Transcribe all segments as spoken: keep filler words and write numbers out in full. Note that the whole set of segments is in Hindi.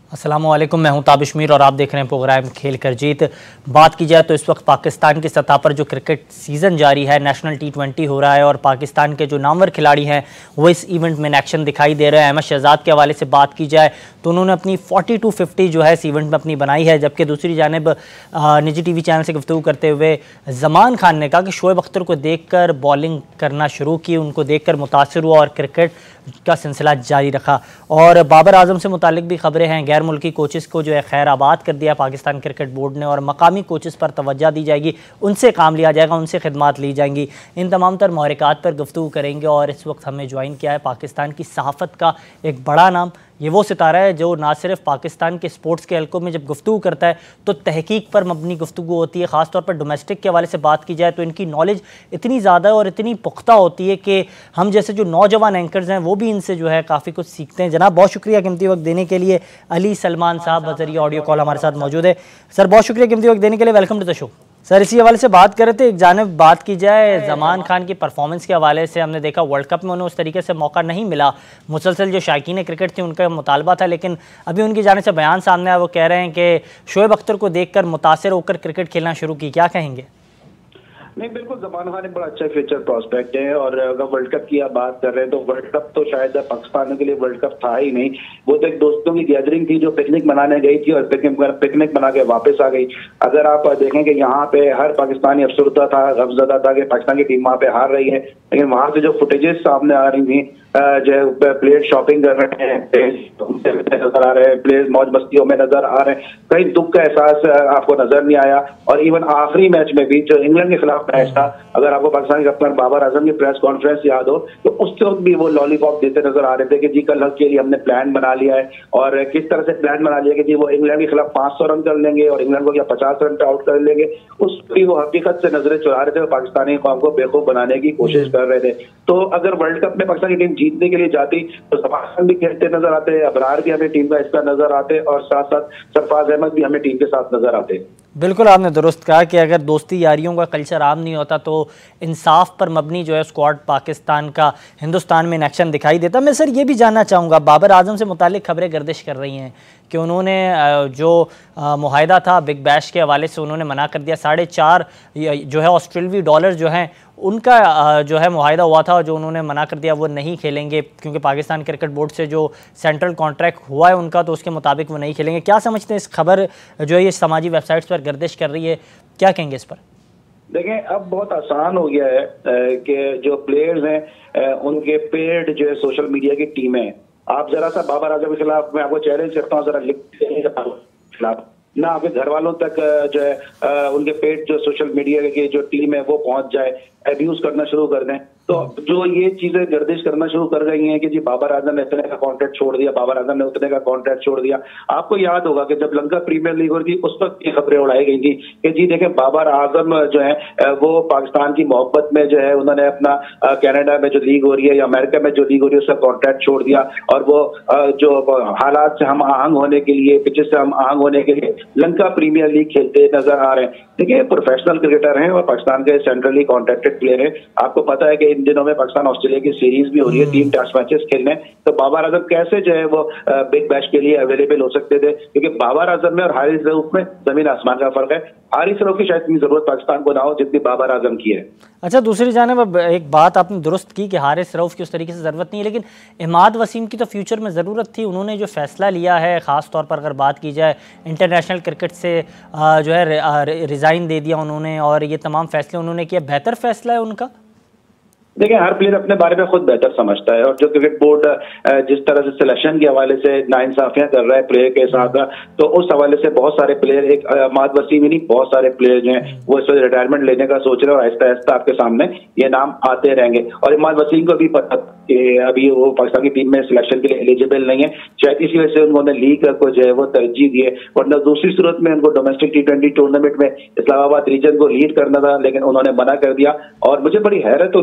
अस्सलामुअलैकुम, मैं हूं ताबिश मीर और आप देख रहे हैं प्रोग्राम खेल कर जीत। बात की जाए तो इस वक्त पाकिस्तान की सतह पर जो क्रिकेट सीज़न जारी है, नेशनल टी ट्वेंटी हो रहा है और पाकिस्तान के जो नामवर खिलाड़ी हैं वो इस इवेंट में एक्शन दिखाई दे रहे हैं। अहमद शहजाद के हवाले से बात की जाए तो उन्होंने अपनी फोर्टी टू फिफ्टी जो है इस इवेंट में अपनी बनाई है, जबकि दूसरी जानिब निजी टी वी चैनल से गुफ्तगू करते हुए जमान खान ने कहा कि शोएब अख्तर को देख कर बॉलिंग करना शुरू की, उनको देख कर मुतासर हुआ और क्रिकेट का सिलसिला जारी रखा। और बाबर आजम से मुतालिक भी खबरें हैं, गैर मुल्की कोचेस को जो है खैर आबाद कर दिया पाकिस्तान क्रिकेट बोर्ड ने और मकामी कोचेस पर तवज्जो दी जाएगी, उनसे काम लिया जाएगा, उनसे खिदमात ली जाएंगी। इन तमाम तर महरिकात पर गुफ्तगू करेंगे और इस वक्त हमें ज्वाइन किया है पाकिस्तान की सहाफ़त का एक बड़ा नाम। ये वो सितारा है जो ना सिर्फ पाकिस्तान के स्पोर्ट्स के हल्कों में जब गुफ्तगू करता है तो तहकीक पर मबनी गुफ्तगू होती है। ख़ास तौर पर डोमेस्टिक के हवाले से बात की जाए तो इनकी नॉलेज इतनी ज़्यादा और इतनी पुख्ता होती है कि हम जैसे जो नौजवान एंकर्स हैं वो भी इनसे जो है काफ़ी कुछ सीखते हैं। जनाब, बहुत शुक्रिया कीमती वक्त देने के लिए। अली सलमान साहब बजरिए ऑडियो कॉल हमारे साथ मौजूद है। सर, बहुत शुक्रिया कीमती वक्त देने के लिए, welcome to the show. Sir, इसी हवाले से बात कर रहे थे, एक जानिब बात की जाए जमान खान की परफॉर्मेंस के हवाले से, हमने देखा वर्ल्ड कप में उन्हें उस तरीके से मौका नहीं मिला। मुसलसल जो शायकीन क्रिकेट थी उनका मुतालबा था, लेकिन अभी उनकी जाने से बयान सामने आया, वो कह रहे हैं कि शोएब अख्तर को देखकर मुतासिर होकर क्रिकेट खेलना शुरू की। क्या कहेंगे? नहीं, बिल्कुल जमान खान एक बड़ा अच्छा फ्यूचर प्रोस्पेक्ट है। और अगर वर्ल्ड कप की आप बात कर रहे हैं तो वर्ल्ड कप तो शायद पाकिस्तान के लिए वर्ल्ड कप था ही नहीं। वो तो एक दोस्तों की गैदरिंग थी जो पिकनिक मनाने गई थी और पिकनिक पिकनिक मना के वापस आ गई। अगर आप देखें कि यहाँ पे हर पाकिस्तानी अफसरदा था, गमज़दा था कि पाकिस्तान की टीम वहाँ पे हार रही है, लेकिन वहां से जो फुटेजेस सामने आ रही थी, जो प्लेयर शॉपिंग कर रहे हैं, नजर आ रहे हैं, प्लेयर मौज मस्तियों में नजर आ रहे हैं, कहीं दुख का एहसास आपको नजर नहीं आया। और इवन आखिरी मैच में भी जो इंग्लैंड के खिलाफ मैच था, अगर आपको पाकिस्तान के कप्तान बाबर आजम की प्रेस कॉन्फ्रेंस याद हो तो उस वक्त भी वो लॉलीपॉप देते नजर आ रहे थे कि जी कल के लिए हमने प्लान बना लिया है। और किस तरह से प्लान बना लिया कि जी वो इंग्लैंड के खिलाफ पांच सौ रन कर लेंगे और इंग्लैंड को क्या पचास रन पे आउट कर लेंगे। उस पर वो हकीकत से नजरें चुरा रहे थे और पाकिस्तानी कौम को बेवकूफ बनाने की कोशिश कर रहे थे। तो अगर वर्ल्ड कप में पाकिस्तान की टीम जीतने के लिए जाती तो जमान भी खेलते नजर आते, अबरार भी हमें टीम का हिस्सा नजर आते और साथ साथ सरफराज अहमद भी हमें टीम के साथ नजर आते। बिल्कुल, आपने दुरुस्त कहा कि अगर दोस्ती यारियों का कल्चर आम नहीं होता तो इंसाफ पर मबनी जो है स्क्वाड पाकिस्तान का हिंदुस्तान में इन एक्शन दिखाई देता। मैं सर ये भी जानना चाहूँगा, बाबर आजम से मुतालिक खबरें गर्दिश कर रही हैं कि उन्होंने जो मुआहिदा था बिग बैश के हवाले से उन्होंने मना कर दिया। साढ़े चार जो है ऑस्ट्रेलवी डॉलर जो हैं उनका जो है मुआहिदा हुआ था, जो उन्होंने मना कर दिया, वो नहीं खेलेंगे क्योंकि पाकिस्तान क्रिकेट बोर्ड से जो सेंट्रल कॉन्ट्रैक्ट हुआ है उनका, तो उसके मुताबिक वो नहीं खेलेंगे। क्या समझते हैं इस खबर जो है ये समाजी वेबसाइट्स पर गर्दिश कर रही है, क्या कहेंगे इस पर? देखें, अब बहुत आसान हो गया है कि जो प्लेयर्स हैं उनके पेड जो है सोशल मीडिया की टीमें, आप जरा सा बाबर आजम के खिलाफ मैं आपको चैलेंज करता हूँ, जरा लिख खिलाफ ना आपके घर वालों तक जो है उनके पेड जो सोशल मीडिया की जो टीम है वो पहुंच जाए, एब्यूज करना शुरू कर दें। तो जो ये चीजें गर्दिश करना शुरू कर गई हैं कि जी बाबर आजम ने इतने का कॉन्ट्रैक्ट छोड़ दिया, बाबर आजम ने उतने का कॉन्ट्रैक्ट छोड़ दिया। आपको याद होगा कि जब लंका प्रीमियर लीग हो रही थी उस वक्त ये खबरें उड़ाई गई थी कि जी देखें बाबर आजम जो है वो पाकिस्तान की मोहब्बत में जो है उन्होंने अपना कनाडा में जो लीग हो रही है या अमेरिका में जो लीग हो रही है उसका कॉन्ट्रैक्ट छोड़ दिया और वो जो हालात से हम आहंग होने के लिए, पिचेस से हम आहंग होने के लिए लंका प्रीमियर लीग खेलते नजर आ रहे हैं। देखिए, प्रोफेशनल क्रिकेटर हैं और पाकिस्तान के सेंट्रली कॉन्ट्रैक्टेड प्लेयर हैं। आपको पता है कि इन दिनों में पाकिस्तान ऑस्ट्रेलिया की सीरीज भी हो रही है, तीन टेस्ट मैचेस खेलने, तो बाबर आजम कैसे जो है वो बिग बैश के लिए अवेलेबल हो सकते थे? क्योंकि बाबर आजम में और हारिस रऊफ में जमीन आसमान का फर्क है। हारिस रऊफ की शायद इतनी जरूरत पाकिस्तान को ना हो जितनी बाबर आजम की है। अच्छा, दूसरी जानिब एक बात आपने दुरुस्त की कि हारिस रऊफ की उस तरीके से ज़रूरत नहीं है, लेकिन इमाद वसीम की तो फ्यूचर में ज़रूरत थी। उन्होंने जो फैसला लिया है, ख़ास तौर पर अगर बात की जाए इंटरनेशनल क्रिकेट से जो है रिज़ाइन दे दिया उन्होंने और ये तमाम फैसले उन्होंने किया, बेहतर फैसला है उनका? देखिए, हर प्लेयर अपने बारे में खुद बेहतर समझता है और जो क्रिकेट बोर्ड जिस तरह से सिलेक्शन के हवाले से नाइंसाफियां कर रहा है प्लेयर के साथ, तो उस हवाले से बहुत सारे प्लेयर, एक इमाद वसीम ही नहीं, बहुत सारे प्लेयर जो हैं वो इस वक्त रिटायरमेंट लेने का सोच रहे हैं और आहिस्ता आहिस्ता आपके सामने ये नाम आते रहेंगे। और इमाद वसीम को भी पता कि अभी वो पाकिस्तान की टीम में सिलेक्शन के लिए एलिजिबल नहीं है, शायद इसी वजह से उन्होंने लीग को जो है वो तरजीह दी है, वरना दूसरी सूरत में उनको डोमेस्टिक टी ट्वेंटी टूर्नामेंट में इस्लामाबाद रीजन को लीड करना था, लेकिन उन्होंने मना कर दिया। और मुझे बड़ी हैरत होती है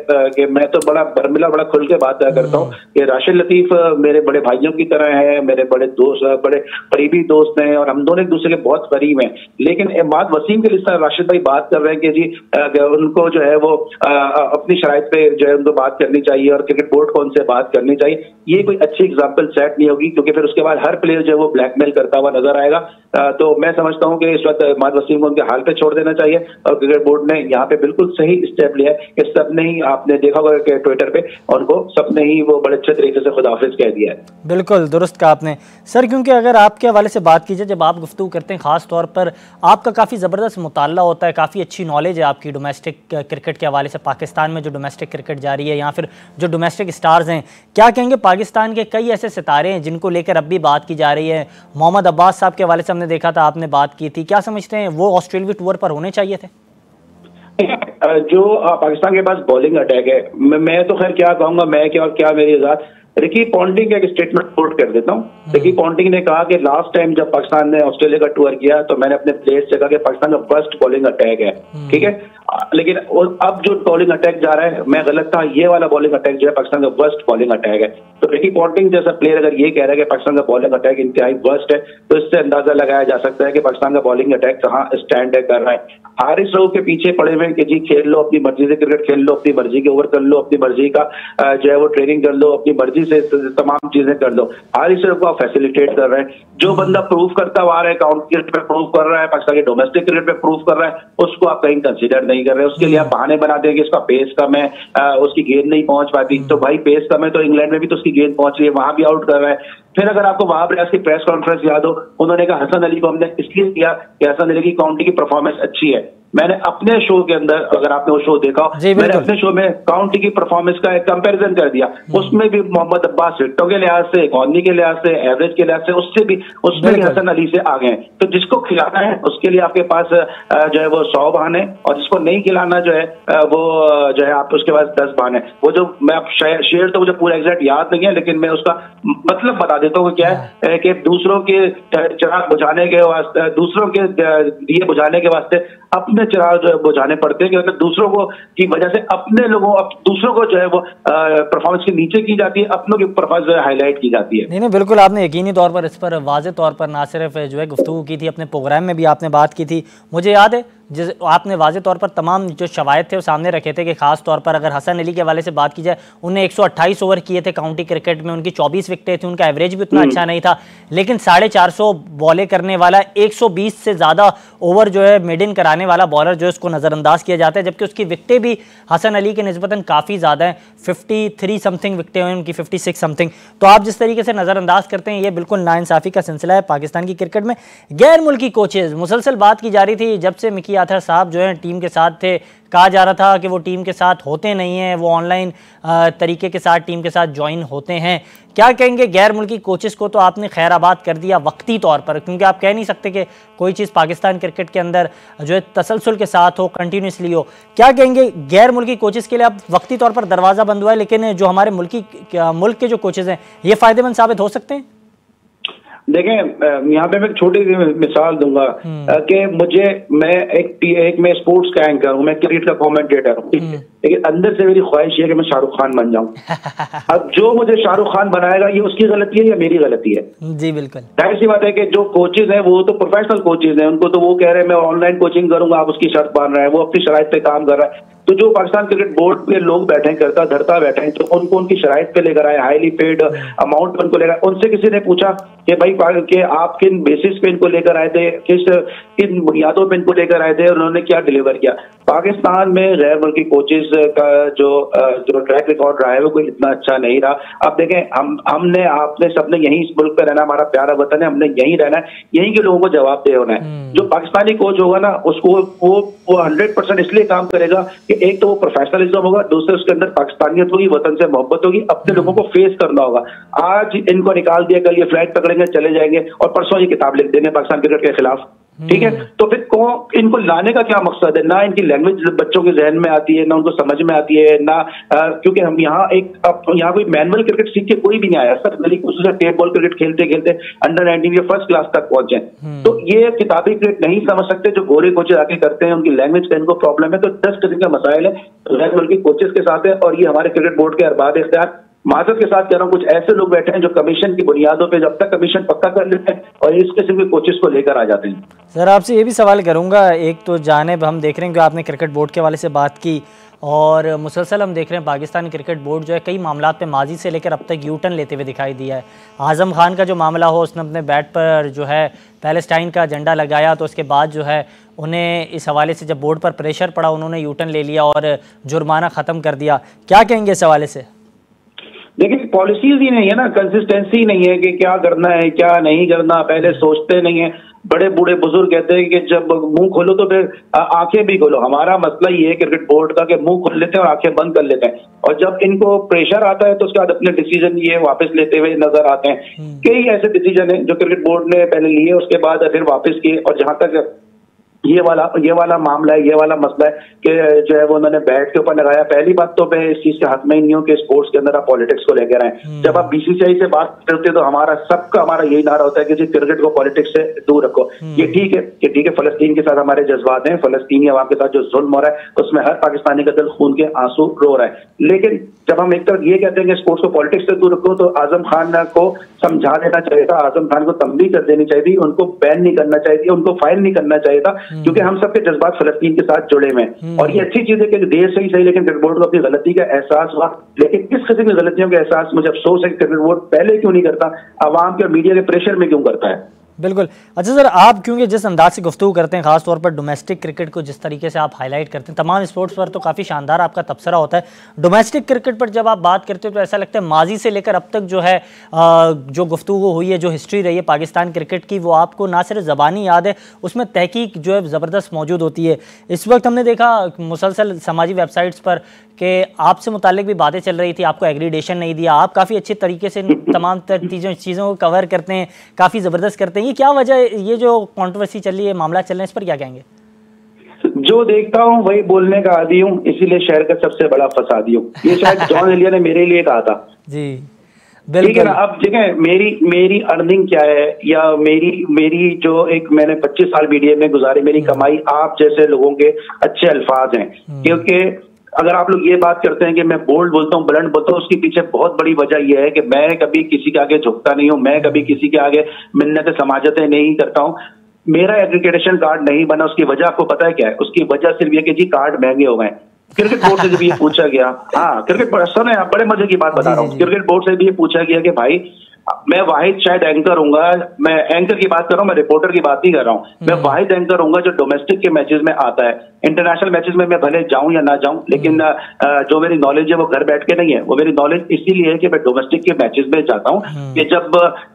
कि मैं तो बड़ा बर्मिला बड़ा खुल के बात करता हूँ कि राशिद लतीफ मेरे बड़े भाइयों की तरह है, मेरे बड़े दोस्त, बड़े करीबी दोस्त हैं और हम दोनों एक दूसरे के बहुत करीब हैं। लेकिन इमाद वसीम के लिए राशिद भाई बात कर रहे हैं कि जी उनको जो है वो अपनी शराइत पे जो है उनको बात करनी चाहिए और क्रिकेट बोर्ड को उनसे बात करनी चाहिए, ये कोई अच्छी एग्जाम्पल सेट नहीं होगी, क्योंकि फिर उसके बाद हर प्लेयर जो है वो ब्लैकमेल करता हुआ नजर आएगा। तो मैं समझता हूं कि इस वक्त इमाद वसीम को उनके हाल पे छोड़ देना चाहिए और क्रिकेट बोर्ड ने यहाँ पे बिल्कुल सही स्टेप लिया है कि सबने ही, आपने देखा होगा कि ट्विटर पे उनको सबने ही वो बड़े अच्छे तरीके से खुदाफिज कह दिया है। बिल्कुल दुरुस्त कहा आपने सर, क्योंकि अगर आपके हवाले से बात कीजिए, जब आप गुफ्तगू करते हैं खास तौर पर आपका काफ़ी ज़बरदस्त मुताल्ला होता है, काफ़ी अच्छी नॉलेज है आपकी डोमेस्टिक क्रिकेट के हवाले से, पाकिस्तान में जो डोमेस्टिक क्रिकेट जारी है या फिर जो डोमेस्टिक स्टार्स हैं, क्या कहेंगे पाकिस्तान के कई ऐसे सितारे हैं जिनको लेकर अब भी बात की जा रही है। मोहम्मद अब्बास साहब के हवाले से हमने देखा था, आपने बात की थी, क्या समझते हैं वो ऑस्ट्रेलिया टूर पर होने चाहिए थे? जो पाकिस्तान के पास बॉलिंग अटैक है, मैं तो खैर क्या कहूंगा, मैं क्या क्या मेरी इजाजत, रिकी पॉन्टिंग का एक स्टेटमेंट कोट कर देता हूँ। रिकी पॉन्टिंग ने कहा कि लास्ट टाइम जब पाकिस्तान ने ऑस्ट्रेलिया का टूर किया तो मैंने अपने प्लेयर्स से कहा कि पाकिस्तान का फर्स्ट बॉलिंग अटैक है, ठीक है, लेकिन अब जो बॉलिंग अटैक जा रहा है मैं गलत था, ये वाला बॉलिंग अटैक जो है पाकिस्तान का वर्स्ट बॉलिंग अटैक है। तो रिकी पॉन्टिंग जैसा प्लेयर अगर ये कह रहा है कि पाकिस्तान का बॉलिंग अटैक इंतहाई वर्स्ट है, तो इससे अंदाजा लगाया जा सकता है कि पाकिस्तान का बॉलिंग अटैक कहाँ स्टैंड कर रहा है। हारिस रऊफ के पीछे पड़े हुए कि जी खेल लो अपनी मर्जी से क्रिकेट, खेल लो अपनी मर्जी के ओवर कर लो, अपनी मर्जी का जो है वो ट्रेनिंग कर लो, अपनी मर्जी से तमाम चीजें कर लो। हारिस रऊफ को फैसिलिटेट कर रहे हैं। जो बंदा प्रूव करता हुआ रहा है, काउंटी क्रिकेट पे प्रूव कर रहा है, पाकिस्तान के डोमेस्टिक क्रिकेट पे प्रूव कर रहा है, उसको आप कहीं कंसीडर नहीं कर रहे। उसके लिए आप बहाने बना देंगे, इसका पेस कम है, उसकी गेंद नहीं पहुंच पाती। तो भाई पेस कम है तो इंग्लैंड में भी तो उसकी गेंद पहुंच रही है, वहां भी आउट कर रहा है। फिर अगर आपको वहां पर की प्रेस कॉन्फ्रेंस याद हो, उन्होंने कहा हसन अली को हमने इसलिए किया कि हसन अली की काउंटी की परफॉर्मेंस अच्छी है। मैंने अपने शो के अंदर, अगर आपने वो शो देखा, मैंने अपने शो में काउंटी की परफॉर्मेंस का एक कंपैरिजन कर दिया। उसमें भी मोहम्मद अब्बास विकेटों के लिहाज से, इकॉनमी के लिहाज से, एवरेज के लिहाज से, उससे भी उसमें भी हसन अली से आगे हैं। तो जिसको खिलाना है उसके लिए आपके पास जो है वो सौ बहाने, और जिसको नहीं खिलाना जो है वो जो है आप उसके पास दस बहाने। वो जो मैं शेयर तो मुझे पूरा एग्जैक्ट याद नहीं है, लेकिन मैं उसका मतलब बता देता हूँ क्या है कि दूसरों के चिराग बुझाने के वास्ते, दूसरों के दिए बुझाने के वास्ते अपने चिराग जो है बुझाने पड़ते हैं, कि दूसरों को की वजह से अपने लोगों दूसरों को जो है वो परफॉर्मेंस के नीचे की जाती है, अपनों की परफॉर्मेंस हाईलाइट की जाती है। नहीं नहीं बिल्कुल, आपने यकीनी तौर पर इस पर वाज़े तौर पर ना सिर्फ जो है गुफ्तगू की थी, अपने प्रोग्राम में भी आपने बात की थी। मुझे याद है जिस आपने वाज़े तौर पर तमाम जो शवायद थे वो सामने रखे थे कि खास तौर पर अगर हसन अली के हवाले से बात की जाए, उन्हें एक सौ अट्ठाईस ओवर किए थे काउंटी क्रिकेट में, उनकी चौबीस विकेटें थी, उनका एवरेज भी उतना अच्छा नहीं था, लेकिन साढ़े चार सौ बॉलें करने वाला, एक सौ बीस से ज़्यादा ओवर जो है मिड इन कराने वाला बॉलर जो है उसको नज़रअंदाज किया जाता है, जबकि उसकी विकेटें भी हसन अली के निस्बतन काफ़ी ज़्यादा हैं, फिफ्टी थ्री समथिंग विकेटें हैं उनकी, फिफ्टी सिक्स समथिंग। तो आप जिस तरीके से नज़रअंदाज करते हैं, ये बिल्कुल नाइंसाफ़ी का सिलसिला है पाकिस्तान की क्रिकेट में। गैर मुल्की कोचेज़, मुसलसल बात की जा रही थी जब से मिकी आथर साहब जो है टीम के साथ थे, कहा जा रहा था कि वो टीम के साथ होते नहीं हैं, वो ऑनलाइन तरीके के साथ टीम के साथ ज्वाइन होते हैं। क्या कहेंगे गैर मुल्की कोचेस को? तो आपने खैराबाद कर दिया वक्ती तौर पर, क्योंकि आप कह नहीं सकते कि कोई चीज़ पाकिस्तान क्रिकेट के अंदर जो है तसलसल के साथ हो, कंटिन्यूसली हो। क्या कहेंगे गैर मुल्की कोचेस के लिए? अब वक्ती तौर पर दरवाज़ा बंद हुआ है, लेकिन जो हमारे मुल्की मुल्क के जो कोचेज़ हैं ये फ़ायदेमंद साबित हो सकते हैं। देखें, यहाँ पे मैं एक छोटी सी मिसाल दूंगा कि मुझे मैं एक एक मैं स्पोर्ट्स का एंकर हूँ, मैं क्रिकेट का कमेंटेटर हूँ, लेकिन अंदर से मेरी ख्वाहिश है कि मैं शाहरुख खान बन जाऊं। अब जो मुझे शाहरुख खान बनाएगा ये उसकी गलती है या मेरी गलती है? जी बिल्कुल, जाहिर सी बात है कि जो कोचेज हैं वो तो प्रोफेशनल कोचेज हैं, उनको तो वो कह रहे हैं मैं ऑनलाइन कोचिंग करूंगा, आप उसकी शर्त मान रहे हैं, वो अपनी शराइत पे काम कर रहा है। तो जो पाकिस्तान क्रिकेट बोर्ड पे लोग बैठे हैं, करता धरता बैठे हैं, तो उनको उनकी शराइत पे लेकर आए, हाईली पेड अमाउंट पे उनको लेकर, उनसे किसी ने पूछा कि भाई कि आप किन बेसिस पे इनको लेकर आए थे, किस किन बुनियादों पे इनको लेकर आए थे, और उन्होंने क्या डिलीवर किया? पाकिस्तान में गैर मुल्की कोचेज का जो जो ट्रैक रिकॉर्ड रहा है वो कोई इतना अच्छा नहीं रहा। अब देखें, हम हमने आपने सबने यहीं इस मुल्क पे रहना, हमारा प्यारा वतन है, हमने यहीं रहना है, यहीं के लोगों को जवाब दे होना है। जो पाकिस्तानी कोच होगा ना, उसको वो वो हंड्रेड परसेंट इसलिए काम करेगा कि एक तो वो प्रोफेशनलिज्म होगा, दूसरे उसके अंदर पाकिस्तानियत होगी, वतन से मोहब्बत होगी, अपने लोगों को फेस करना होगा। आज इनको निकाल दिया, कल ये फ्लाइट पकड़ेंगे चले जाएंगे और परसों ये किताब लिख देंगे पाकिस्तान क्रिकेट के खिलाफ। ठीक है, तो फिर कौन इनको लाने का क्या मकसद है? ना इनकी लैंग्वेज बच्चों के जहन में आती है, ना उनको समझ में आती है, ना आ, क्योंकि हम यहाँ एक अब यहाँ कोई मैनुअल क्रिकेट सीख के कोई भी नहीं आया, सब गली से टेप बॉल क्रिकेट खेलते खेलते अंडर नाइनटीन के फर्स्ट क्लास तक पहुंचे। तो ये किताबी क्रिकेट नहीं समझ सकते जो गोरे कोचेज आके करते हैं, उनकी लैंग्वेज का इनको प्रॉब्लम है। तो दस किस्म का मसाइल है लेवल के कोचेस के साथ है, और ये हमारे क्रिकेट बोर्ड के अरबाब इख्तियार माजरत के साथ कह रहा हूँ, कुछ ऐसे लोग बैठे हैं जो कमीशन की बुनियादों पे जब तक कमीशन पक्का कर लेते हैं और इस किस्म के कोचेस को लेकर आ जाते हैं। सर आपसे ये भी सवाल करूंगा, एक तो जानिब हम देख रहे हैं कि आपने क्रिकेट बोर्ड के वाले से बात की, और मुसलसल हम देख रहे हैं पाकिस्तान क्रिकेट बोर्ड जो है कई मामलों पे माजी से लेकर अब तक यू टर्न लेते हुए दिखाई दिया है। आज़म खान का जो मामला हो, उसने अपने बैट पर जो है पैलेस्टाइन का झंडा लगाया, तो उसके बाद जो है उन्हें इस हवाले से जब बोर्ड पर प्रेशर पड़ा उन्होंने यू टर्न ले लिया और जुर्माना ख़त्म कर दिया। क्या कहेंगे इस हवाले से? लेकिन पॉलिसीज ही नहीं है ना, कंसिस्टेंसी नहीं है कि क्या करना है क्या नहीं करना, पहले सोचते नहीं है। बड़े बूढ़े बुजुर्ग कहते हैं कि जब मुंह खोलो तो फिर आंखें भी खोलो। हमारा मसला ये है क्रिकेट बोर्ड का कि मुंह खोल लेते हैं और आंखें बंद कर लेते हैं, और जब इनको प्रेशर आता है तो उसके बाद अपने डिसीजन ये वापस लेते हुए नजर आते हैं। कई ऐसे डिसीजन है जो क्रिकेट बोर्ड ने पहले लिए, उसके बाद फिर वापस किए, और जहां तक ये वाला ये वाला मामला है, ये वाला मसला है कि जो है वो उन्होंने बैट के ऊपर लगाया। पहली बात तो मैं इस चीज के हक में ही नहीं हूँ कि स्पोर्ट्स के अंदर आप पॉलिटिक्स को लेकर आए। जब आप बीसीसीआई से बात करते हो तो हमारा सबका हमारा यही नारा होता है कि जी क्रिकेट को पॉलिटिक्स से दूर रखो। ये ठीक है कि ठीक है, फलस्तीन के साथ हमारे जज्बात हैं, फलस्तीनी अवाम के साथ जो जुल्म हो रहा है उसमें हर पाकिस्तानी का दिल खून के आंसू रो रहा है। लेकिन जब हम एक तरफ ये कहते हैं कि स्पोर्ट्स को पॉलिटिक्स से दूर रखो, तो आजम खान को समझा देना चाहिए था, आजम खान को तंबीह कर देनी चाहिए थी, उनको बैन नहीं करना चाहिए थी, उनको फाइल नहीं करना चाहिए था, क्योंकि हम सबके जज्बात फलस्तीन के साथ जुड़े हुए हैं। और ये अच्छी चीज है कि देर से ही सही, लेकिन क्रिकेट बोर्ड को अपनी गलती का एहसास हुआ। लेकिन किस किस्म की गलतियों का एहसास मुझे अफसोस है कि क्रिकेट बोर्ड पहले क्यों नहीं करता, आवाम के और मीडिया के प्रेशर में क्यों करता है। बिल्कुल। अच्छा सर, आप क्योंकि जिस अंदाज से गुफ्तगू करते हैं, खासतौर पर डोमेस्टिक क्रिकेट को जिस तरीके से आप हाईलाइट करते हैं, तमाम स्पोर्ट्स पर तो काफ़ी शानदार आपका तबसरा होता है, डोमेस्टिक क्रिकेट पर जब आप बात करते हो तो ऐसा लगता है माजी से लेकर अब तक जो है जो गुफ्तगू हुई है, जो हिस्ट्री रही है पाकिस्तान क्रिकेट की, वो आपको ना सिर्फ ज़बानी याद है, उसमें तहकीक जो है ज़बरदस्त मौजूद होती है। इस वक्त हमने देखा मुसलसल समाजी वेबसाइट्स पर कि आपसे मुतालिक भी बातें चल रही थी, आपको एग्रीडेशन नहीं दिया। आप काफ़ी अच्छे तरीके से तमाम चीज़ों चीज़ों को कवर करते हैं, काफ़ी ज़बरदस्त करते हैं। ये क्या वजह है, ये जो कंट्रोवर्सी चल रही है, मामला चल रहे हैं, इस पर क्या कहेंगे? जो देखता हूँ वही बोलने का आदी हूँ, इसीलिए शहर का सबसे बड़ा फसादी हूँ। ये शायद जॉन एलिया ने मेरे लिए कहा था। जी ठीक है ना। अब देखें मेरी मेरी अर्निंग क्या है, या मेरी मेरी जो एक मैंने पच्चीस साल मीडिया में गुजारी, मेरी कमाई आप जैसे लोगों के अच्छे अल्फाज हैं। क्योंकि अगर आप लोग ये बात करते हैं कि मैं बोल्ड बोलता हूँ, ब्लंट बोलता हूँ, उसके पीछे बहुत बड़ी वजह यह है कि मैं कभी किसी के आगे झुकता नहीं हूँ, मैं कभी किसी के आगे मिन्नतें समाजतें नहीं करता हूँ। मेरा एग्रीडेशन कार्ड नहीं बना, उसकी वजह आपको पता है क्या है? उसकी वजह सिर्फ ये कि जी कार्ड महंगे हो गए। क्रिकेट बोर्ड से जब ये पूछा गया, हाँ क्रिकेट बोर्ड, सुने आप, बड़े मजे की बात बता रहा हूँ, क्रिकेट बोर्ड से भी ये पूछा गया कि भाई मैं वाहिद शायद एंकर हूंगा, मैं एंकर की बात कर रहा हूँ, मैं रिपोर्टर की बात नहीं कर रहा हूँ, मैं वाहिद एंकर हूंगा जो डोमेस्टिक के मैचेस में आता है। इंटरनेशनल मैचेस में मैं भले जाऊं या ना जाऊं, लेकिन जो मेरी नॉलेज है वो घर बैठ के नहीं है, वो मेरी नॉलेज इसीलिए है कि मैं डोमेस्टिक के मैचेस में जाता हूँ कि जब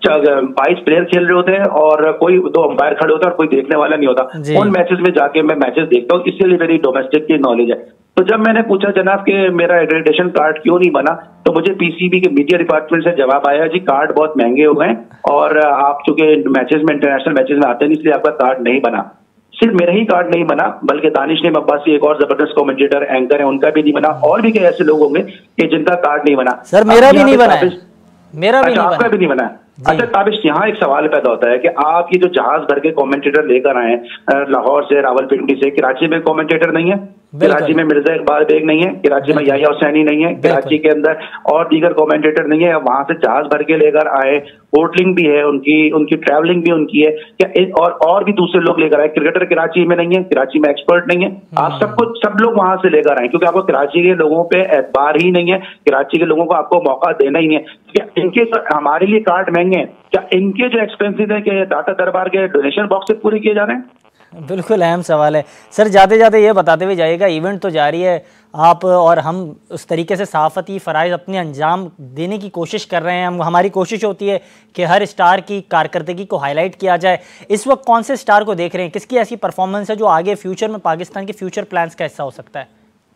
बाईस प्लेयर खेल रहे होते हैं और कोई दो अंपायर खड़े होते हैं और कोई देखने वाला नहीं होता, उन मैचेस में जाके मैं मैचेस देखता हूँ, इसीलिए मेरी डोमेस्टिक की नॉलेज है। तो जब मैंने पूछा जनाब कि मेरा एक्रेडिटेशन कार्ड क्यों नहीं बना, तो मुझे पीसीबी के मीडिया डिपार्टमेंट से जवाब आया, जी कार्ड बहुत महंगे हो गए और आप चूंकि मैचेस में इंटरनेशनल मैचेस में आते नहीं, इसलिए आपका कार्ड नहीं बना। सिर्फ मेरा ही कार्ड नहीं बना, बल्कि दानिश नेम अब्बासी एक और जबरदस्त कमेंटेटर एंकर है, उनका भी नहीं बना, और भी कई ऐसे लोग होंगे कि जिनका कार्ड नहीं बना। सर मेरा भी नहीं बना, मेरा भी नहीं आपका भी नहीं बना। अच्छा ताबिश, यहाँ एक सवाल पैदा होता है कि आप ये जो जहाज भर के कमेंटेटर लेकर आए लाहौर से, रावलपिंडी से, कराची में कमेंटेटर नहीं है, कराची में मिर्जा इकबाल बेग नहीं है, कराची में याहिया हुसैनी नहीं है, कराची के अंदर और दीगर कमेंटेटर नहीं है, वहां से जहाज भर के लेकर आए, होटलिंग भी है उनकी, उनकी ट्रैवलिंग भी उनकी है क्या, और और भी दूसरे लोग लेकर आए। क्रिकेटर कराची में नहीं है, कराची में एक्सपर्ट नहीं है, आप सब कुछ सब लोग वहां से लेकर आए, क्योंकि आपको कराची के लोगों पे एतबार ही नहीं है, कराची के लोगों को आपको मौका देना ही नहीं है। क्या इनके हमारे लिए कार्ड महंगे हैं, क्या इनके जो एक्सपेंसेस है कि दाता दरबार के डोनेशन बॉक्स से पूरे किए जा रहे हैं? बिल्कुल अहम सवाल है सर। जाते जाते ये बताते हुए जाइएगा, इवेंट तो जारी है, आप और हम उस तरीके से सहाफ़ती फ़राइज़ अपने अंजाम देने की कोशिश कर रहे हैं। हम हमारी कोशिश होती है कि हर स्टार की कारकर्दगी को हाईलाइट किया जाए। इस वक्त कौन से स्टार को देख रहे हैं, किसकी ऐसी परफॉर्मेंस है जो आगे फ्यूचर में पाकिस्तान के फ्यूचर प्लान्स का हिस्सा हो सकता है?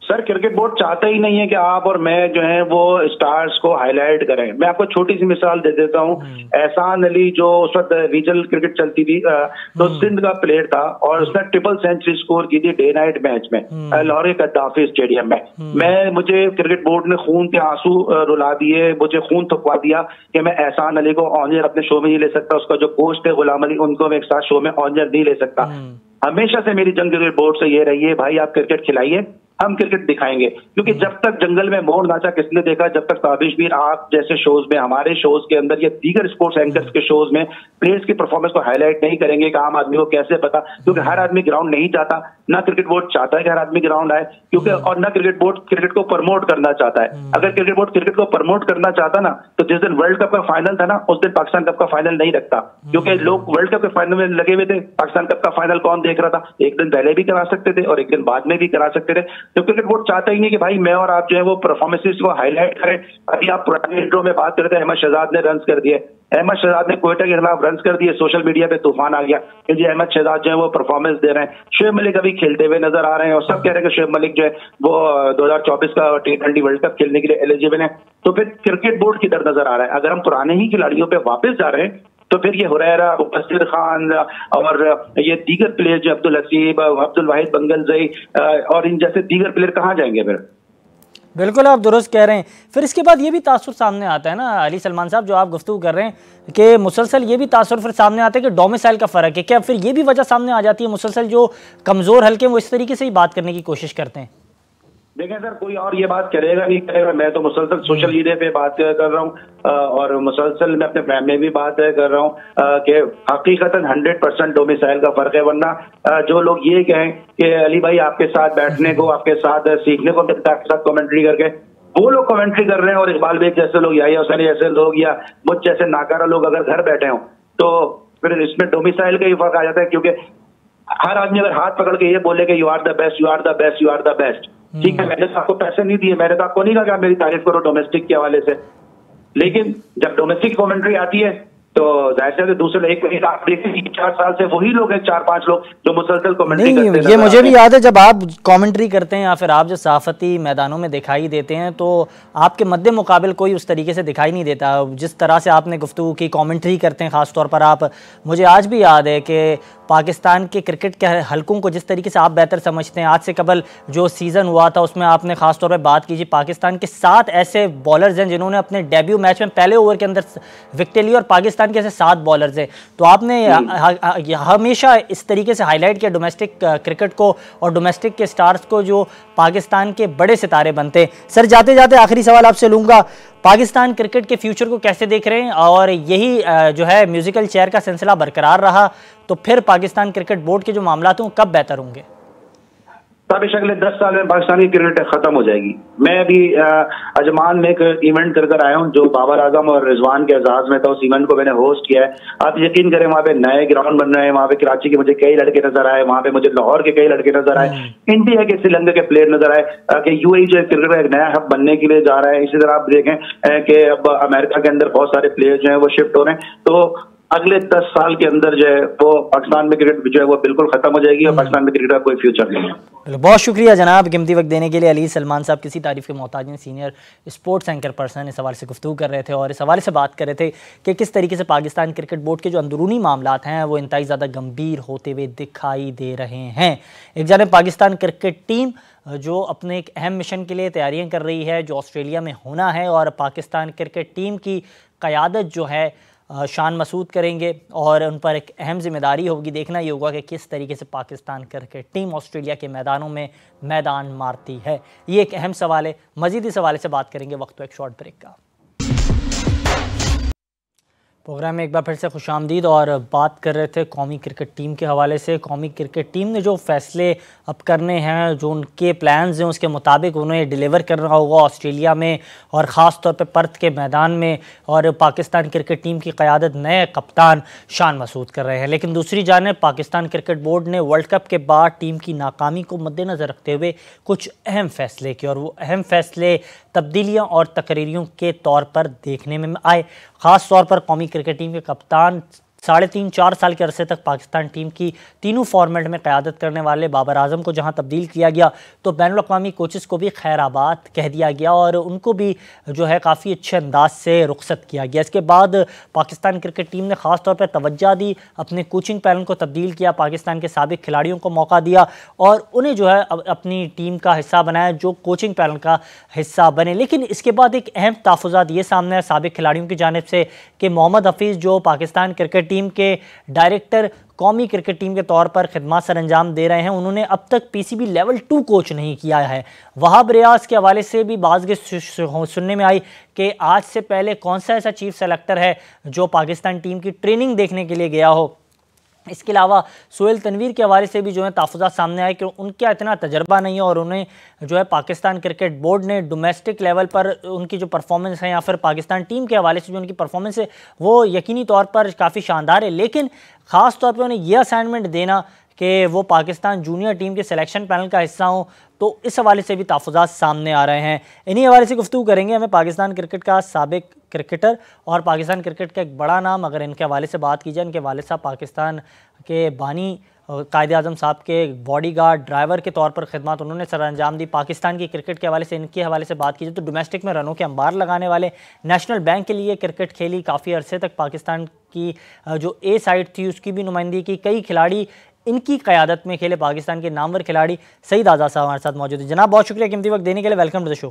सर क्रिकेट बोर्ड चाहता ही नहीं है कि आप और मैं जो है वो स्टार्स को हाईलाइट करें। मैं आपको छोटी सी मिसाल दे देता हूँ। एहसान अली जो उस वक्त रीजनल क्रिकेट चलती थी तो सिंध का प्लेयर था और उसने ट्रिपल सेंचुरी स्कोर की थी डे नाइट मैच में लाहौर के गद्दाफी स्टेडियम में। मैं मुझे क्रिकेट बोर्ड ने खून के आंसू रुला दिए, मुझे खून थकवा दिया कि मैं एहसान अली को ऑनर अपने शो में नहीं ले सकता, उसका जो कोच थे गुलाम अली उनको मैं एक साथ शो में ऑनर नहीं ले सकता। हमेशा से मेरी जंग क्रिकेट बोर्ड से ये रही है, भाई आप क्रिकेट खिलाइए, हम क्रिकेट दिखाएंगे। क्योंकि जब तक जंगल में मोर नाचा किसने देखा, जब तक ताबिश मीर आप जैसे शोज में, हमारे शोज के अंदर या दीगर स्पोर्ट्स एंकर्स के शोज में प्लेयर्स की परफॉर्मेंस को हाईलाइट नहीं करेंगे कि आम आदमी को कैसे पता, क्योंकि हर आदमी ग्राउंड नहीं चाहता, ना क्रिकेट बोर्ड चाहता है कि हर आदमी ग्राउंड आए, क्योंकि और ना क्रिकेट बोर्ड क्रिकेट को प्रमोट करना चाहता है। अगर क्रिकेट बोर्ड क्रिकेट को प्रमोट करना चाहता ना तो जिस दिन वर्ल्ड कप का फाइनल था ना उस दिन पाकिस्तान कप का फाइनल नहीं रखता, क्योंकि लोग वर्ल्ड कप के फाइनल में लगे हुए थे। पाकिस्तान कप का फाइनल कौन देख रहा था? एक दिन पहले भी करा सकते थे और एक दिन बाद में भी करा सकते थे। तो क्रिकेट बोर्ड चाहता ही नहीं कि भाई मैं और आप जो है वो परफॉर्मेंसेस को हाईलाइट करें। अभी आप पुराने इंट्रो में बात करते थे, अहमद शहजाद ने रन कर दिए, अहमद शहजाद ने कोयटा के खिलाफ रन कर दिए, सोशल मीडिया पे तूफान आ गया कि जी अहमद शहजाद जो है वो परफॉर्मेंस दे रहे हैं। शोएब मलिक अभी खेलते हुए नजर आ रहे हैं और सब कह रहे हैं कि शोएब मलिक जो है वो दो हजार चौबीस का टी ट्वेंटी वर्ल्ड कप खेलने के लिए एलिजिबल है। तो फिर क्रिकेट बोर्ड किधर नजर आ रहा है? अगर हम पुराने ही खिलाड़ियों पे वापस जा रहे हैं तो फिर ये हुरैरा, मुबस्सिर खान और ये दीगर प्लेयर जो अब्दुल हसीब, अब्दुल वाहिद बंगलजई और इन जैसे दीगर प्लेयर कहाँ जाएंगे फिर? बिल्कुल आप दुरुस्त कह रहे हैं। फिर इसके बाद ये भी तासुर सामने आता है ना अली सलमान साहब, जो आप गुफ्तगू कर रहे हैं कि मुसलसल ये भी तासुर फिर सामने आता है कि डोमिसाइल का फ़र्क है। क्या फिर ये भी वजह सामने आ जाती है, मुसलसल जो कमज़ोर हल्के हैं वो इस तरीके से ही बात करने की कोशिश करते हैं? देखें सर, कोई और ये बात करेगा नहीं करेगा, मैं तो मुसलसल सोशल मीडिया पे बात कर रहा हूँ और मुसलसल मैं अपने प्लान में भी बात कर रहा हूँ कि हकीकतन हंड्रेड परसेंट डोमिसाइल का फर्क है। वरना जो लोग ये कहें कि अली भाई आपके साथ बैठने को, आपके साथ सीखने को मिलता है, आपके साथ कमेंट्री करके, वो लोग कमेंट्री कर रहे हैं और इकबाल बेग जैसे लोग या हुसैन जैसे लोग या मुझ जैसे नाकारा लोग अगर घर बैठे हों तो फिर इसमें डोमिसाइल का ही फर्क आ जाता है। क्योंकि हर आदमी अगर हाथ पकड़ के ये बोले कि you are the best, you are the best, you are the best, ठीक है, मैंने तो आपको पैसे नहीं दिए, मैंने तो आपको नहीं कहा कि आप मेरी तारीफ करो डोमेस्टिक के हवाले से, लेकिन जब डोमेस्टिक कमेंट्री आती है तो जाहिर से दूसरे एक महीने आप देखिए चार साल से वही लोग हैं, चार पांच लोग जो मुसलसल कमेंट्री करते हैं। ये मुझे भी याद है जब आप कमेंट्री करते हैं या फिर आप जो सहाफती मैदानों में दिखाई देते हैं तो आपके मद्दे मुकाबिल कोई उस तरीके से दिखाई नहीं देता। जिस तरह से आपने गुफ्तगू की, कमेंट्री करते हैं ख़ासतौर पर आप, मुझे आज भी याद है कि पाकिस्तान के क्रिकेट के हलकों को जिस तरीके से आप बेहतर समझते हैं, आज से कबल जो सीज़न हुआ था उसमें आपने ख़ासतौर पर बात कीजिए, पाकिस्तान के सात ऐसे बॉलर्स हैं जिन्होंने अपने डेब्यू मैच में पहले ओवर के अंदर विकेट ली और पाकिस्तान के ऐसे सात बॉलर्स हैं। तो आपने हमेशा इस तरीके से हाईलाइट किया डोमेस्टिक क्रिकेट को और डोमेस्टिक के स्टार्स को जो पाकिस्तान के बड़े सितारे बनते हैं। सर जाते जाते आखिरी सवाल आपसे लूँगा, पाकिस्तान क्रिकेट के फ्यूचर को कैसे देख रहे हैं? और यही जो है म्यूजिकल चेयर का सिलसिला बरकरार रहा तो फिर पाकिस्तान क्रिकेट बोर्ड के जो मामला हैं कब बेहतर होंगे? तब अगले दस साल में पाकिस्तानी क्रिकेट खत्म हो जाएगी। मैं अभी अजमान में एक इवेंट कर कर आया हूँ जो बाबर आजम और रिजवान के एजाज में था, उस इवेंट को मैंने होस्ट किया है। आप यकीन करें वहाँ पे नए ग्राउंड बन रहे हैं, वहाँ पे कराची के मुझे कई लड़के नजर आए, वहाँ पे मुझे लाहौर के कई लड़के नजर आए, इंडिया के श्रीलंका के प्लेयर नजर आए कि यूएई जो क्रिकेट का एक नया हब बनने के लिए जा रहा है। इसी तरह आप देखें कि अब अमेरिका के अंदर बहुत सारे प्लेयर जो है वो शिफ्ट हो रहे हैं। तो अगले दस साल के अंदर जो है वो पाकिस्तान में क्रिकेट जो है वो बिल्कुल खत्म हो जाएगी और पाकिस्तान में क्रिकेट का कोई फ्यूचर नहीं है। बहुत शुक्रिया जनाब कीमती वक्त देने के लिए। अली सलमान साहब किसी तारीफ के मोहताज नहीं, सीनियर स्पोर्ट्स एंकर पर्सन इस हवाले से गुफ्तगू कर रहे थे और इस हवाले से बात कर रहे थे कि किस तरीके से पाकिस्तान क्रिकेट बोर्ड के जो अंदरूनी मामलात हैं वो इंतहाई ज़्यादा गंभीर होते हुए दिखाई दे रहे हैं। एक जानिब पाकिस्तान क्रिकेट टीम जो अपने एक अहम मिशन के लिए तैयारियां कर रही है जो ऑस्ट्रेलिया में होना है और पाकिस्तान क्रिकेट टीम की क़यादत जो है शान मसूद करेंगे और उन पर एक अहम जिम्मेदारी होगी। देखना ये होगा कि किस तरीके से पाकिस्तान क्रिकेट टीम ऑस्ट्रेलिया के मैदानों में मैदान मारती है। ये एक अहम सवाल है। मज़ीद इस हवाले से बात करेंगे वक्त एक शॉर्ट ब्रेक का। प्रोग्राम में एक बार फिर से खुशामदीद और बात कर रहे थे कौमी क्रिकेट टीम के हवाले से। कौमी क्रिकेट टीम ने जो फ़ैसले अब करने हैं, जो उनके प्लान्स हैं उसके मुताबिक उन्हें डिलीवर करना होगा ऑस्ट्रेलिया में और ख़ास तौर पे पर्थ के मैदान में। और पाकिस्तान क्रिकेट टीम की क़यादत नए कप्तान शान मसूद कर रहे हैं। लेकिन दूसरी जानिब पाकिस्तान क्रिकेट बोर्ड ने वर्ल्ड कप के बाद टीम की नाकामी को मद्देनज़र रखते हुए कुछ अहम फ़ैसले किए और वो अहम फ़ैसले तब्दीलियाँ और तकरीरियों के तौर पर देखने में आए। ख़ास तौर पर कौमी क्रिकेट टीम के कप्तान साढ़े तीन चार साल के अरसे तक पाकिस्तान टीम की तीनों फॉर्मेट में क़यादत करने वाले बाबर आजम को जहां तब्दील किया गया तो बैनुल अक़वामी कोचेस को भी खैराबाद कह दिया गया और उनको भी जो है काफ़ी अच्छे अंदाज से रुखसत किया गया। इसके बाद पाकिस्तान क्रिकेट टीम ने ख़ास तौर पर तवज्जो दी, अपने कोचिंग पैनल को तब्दील किया, पाकिस्तान के साबिक खिलाड़ियों को मौका दिया और उन्हें जो है अपनी टीम का हिस्सा बनाया जो कोचिंग पैनल का हिस्सा बने। लेकिन इसके बाद एक अहम तहफ़्फ़ुज़ात ये सामने आए साबिक खिलाड़ियों की जानिब से कि मोहम्मद हफीज़ जो पाकिस्तान क्रिकेट टीम के डायरेक्टर कौमी क्रिकेट टीम के तौर पर खिदमत सर अंजाम दे रहे हैं, उन्होंने अब तक पीसीबी लेवल टू कोच नहीं किया है। वहाब रियाज के हवाले से भी बाज़ सुनने में आई कि आज से पहले कौन सा ऐसा चीफ सेलेक्टर है जो पाकिस्तान टीम की ट्रेनिंग देखने के लिए गया हो। इसके अलावा सोहेल तनवीर के हवाले से भी जो है तहफ़्फ़ुज़ात सामने आए कि उनका इतना तजर्बा नहीं है और उन्हें जो है पाकिस्तान क्रिकेट बोर्ड ने डोमेस्टिक लेवल पर उनकी जो परफॉर्मेंस है या फिर पाकिस्तान टीम के हवाले से जो उनकी परफॉर्मेंस है वो यकीनी तौर पर काफ़ी शानदार है। लेकिन ख़ास तौर पर उन्हें यह असाइनमेंट देना कि वो पाकिस्तान जूनियर टीम के सिलेक्शन पैनल का हिस्सा हों, तो इस हवाले से भी तहफ़्फ़ुज़ात सामने आ रहे हैं। इन्हीं हवाले से गुफ्तगू करेंगे हमें पाकिस्तान क्रिकेट का साबिक क्रिकेटर और पाकिस्तान क्रिकेट का एक बड़ा नाम, अगर इनके हवाले से बात की जाए, इनके वालिद साहब पाकिस्तान के बानी कायदे आज़म साहब के बॉडीगार्ड ड्राइवर के तौर पर खिदमत उन्होंने सर अंजाम दी। पाकिस्तान की क्रिकेट के हवाले से इनके हवाले से बात की जाए तो डोमेस्टिक में रनों के अंबार लगाने वाले, नेशनल बैंक के लिए क्रिकेट खेली, काफ़ी अरसे तक पाकिस्तान की जो ए साइड थी उसकी भी नुमाइंदगी की, कई खिलाड़ी इनकी क़यादत में खेले, पाकिस्तान के नामवर खिलाड़ी सईद आज़ाद साहब हमारे साथ मौजूद है। जनाब बहुत शुक्रिया कीमती वक्त देने के लिए, welcome to the show.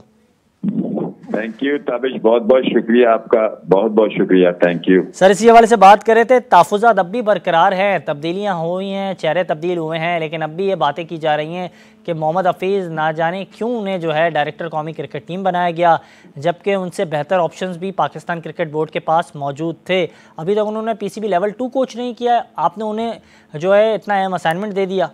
Thank you Tabish, बहुत बहुत शुक्रिया आपका, बहुत बहुत शुक्रिया, थैंक यू सर। इसी हवाले से बात कर रहे थे, तहफ़्फ़ुज़ात अब भी बरकरार हैं, तब्दीलियां हुई हैं, चेहरे तब्दील हुए हैं, लेकिन अब भी ये बातें की जा रही हैं कि मोहम्मद हफीज़ ना जाने क्यों उन्हें जो है डायरेक्टर कौमी क्रिकेट टीम बनाया गया, जबकि उनसे बेहतर ऑप्शंस भी पाकिस्तान क्रिकेट बोर्ड के पास मौजूद थे। अभी तक उन्होंने पीसीबी लेवल टू कोच नहीं किया, आपने उन्हें जो है इतना अहम असाइनमेंट दे दिया।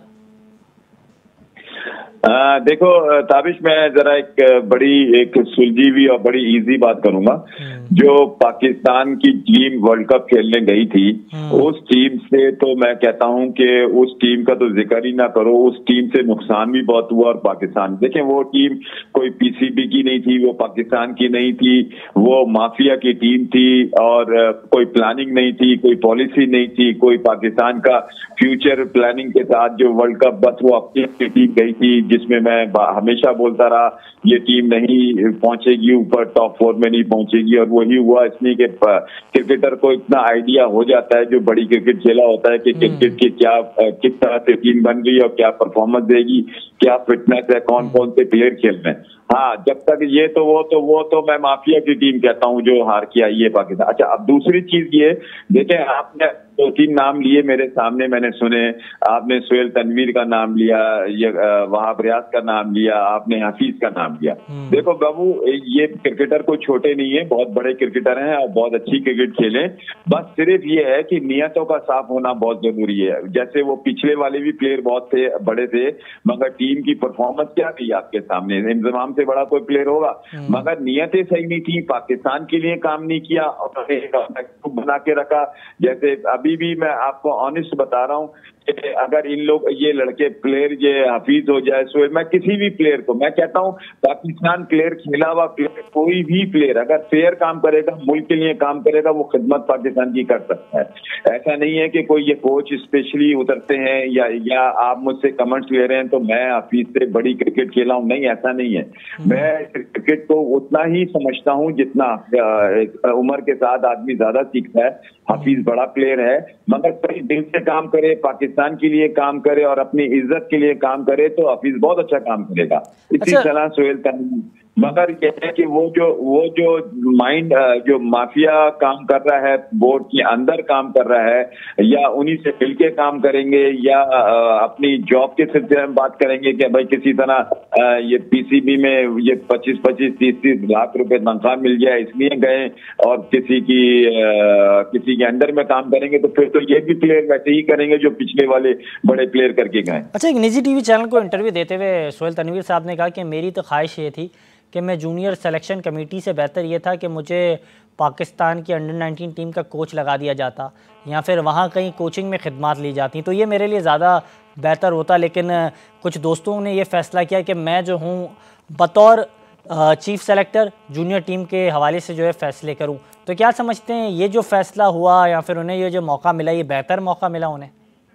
आ, देखो ताबिश, मैं जरा एक बड़ी एक सुलझी हुई और बड़ी इजी बात करूंगा। जो पाकिस्तान की टीम वर्ल्ड कप खेलने गई थी उस टीम से तो मैं कहता हूं कि उस टीम का तो जिक्र ही ना करो, उस टीम से नुकसान भी बहुत हुआ। और पाकिस्तान देखें, वो टीम कोई पीसीबी की नहीं थी, वो पाकिस्तान की नहीं थी, वो माफिया की टीम थी और कोई प्लानिंग नहीं थी, कोई पॉलिसी नहीं थी, कोई पाकिस्तान का फ्यूचर प्लानिंग के साथ जो वर्ल्ड कप, बस वो अपनी टीम गई थी जिसमें मैं हमेशा बोलता रहा ये टीम नहीं पहुंचेगी ऊपर, टॉप फोर में नहीं पहुंचेगी। और वही हुआ, इसलिए कि क्रिकेटर को इतना आइडिया हो जाता है जो बड़ी क्रिकेट खेला होता है कि क्रिकेट की क्या किस तरह से टीम बन रही है और क्या परफॉर्मेंस देगी, क्या फिटनेस है, कौन कौन से प्लेयर खेल रहे हैं। हाँ, जब तक ये तो वो तो वो तो मैं माफिया की टीम कहता हूँ जो हार के आई है पाकिस्तान। अच्छा, अब दूसरी चीज ये देखें, आपने दो तीन नाम लिए मेरे सामने, मैंने सुने, आपने सोहेल तनवीर का नाम लिया, ये वहाब रियाज का नाम लिया, आपने हफीज का नाम लिया। देखो बाबू, ये क्रिकेटर कोई छोटे नहीं है, बहुत बड़े क्रिकेटर हैं और बहुत अच्छी क्रिकेट खेले। बस सिर्फ ये है कि नियतों का साफ होना बहुत जरूरी है। जैसे वो पिछले वाले भी प्लेयर बहुत थे, बड़े थे, मगर टीम की परफॉर्मेंस क्या थी आपके सामने, इंतजाम से बड़ा कोई प्लेयर होगा, मगर नियतें सही नहीं थी, पाकिस्तान के लिए काम नहीं किया और बना के रखा। जैसे अभी भी मैं आपको ऑनेस्ट बता रहा हूं कि अगर इन लोग ये लड़के प्लेयर ये हफीज हो जाए, सो मैं किसी भी प्लेयर को मैं कहता हूं, पाकिस्तान प्लेयर, खेला हुआ प्लेयर, कोई भी प्लेयर अगर फेयर काम करेगा, मुल्क के लिए काम करेगा, वो खिदमत पाकिस्तान की कर सकता है। ऐसा नहीं है कि कोई ये कोच स्पेशली उतरते हैं या या आप मुझसे कमेंट्स ले रहे हैं तो मैं हफीज से बड़ी क्रिकेट खेला हूं, नहीं, ऐसा नहीं है। मैं क्रिकेट को उतना ही समझता हूं जितना उम्र के साथ आदमी ज्यादा सीखता है। हफीज बड़ा प्लेयर है, मगर सही दिल से काम करे, पाकिस्तान के लिए काम करे और अपनी इज्जत के लिए काम करे तो हफीज बहुत अच्छा काम करेगा। इसी तरह सोहेल तनवीर, मगर ये है कि वो जो वो जो माइंड जो माफिया काम कर रहा है, बोर्ड के अंदर काम कर रहा है, या उन्हीं से मिलके काम करेंगे या अपनी जॉब के सिलसिले में बात करेंगे कि भाई किसी तरह ये पीसीबी में ये पच्चीस पच्चीस तीस तीस लाख रुपए तनख्वाह मिल जाए इसलिए गए और किसी की किसी के अंदर में काम करेंगे, तो फिर तो ये भी प्लेयर वैसे ही करेंगे जो पिछले वाले बड़े प्लेयर करके गए। अच्छा, एक निजी टीवी चैनल को इंटरव्यू देते हुए सोहेल तनवीर साहब ने कहा कि मेरी तो ख्वाहिश ये थी कि मैं जूनियर सिलेक्शन कमेटी से बेहतर ये था कि मुझे पाकिस्तान की अंडर नाइनटीन टीम का कोच लगा दिया जाता या फिर वहाँ कहीं कोचिंग में खिदमत ली जाती, तो ये मेरे लिए ज़्यादा बेहतर होता। लेकिन कुछ दोस्तों ने ये फ़ैसला किया कि मैं जो हूँ बतौर चीफ सेलेक्टर जूनियर टीम के हवाले से जो है फ़ैसले करूँ। तो क्या समझते हैं ये जो फैसला हुआ या फिर उन्हें ये जो मौका मिला, ये बेहतर मौका मिला उन्हें?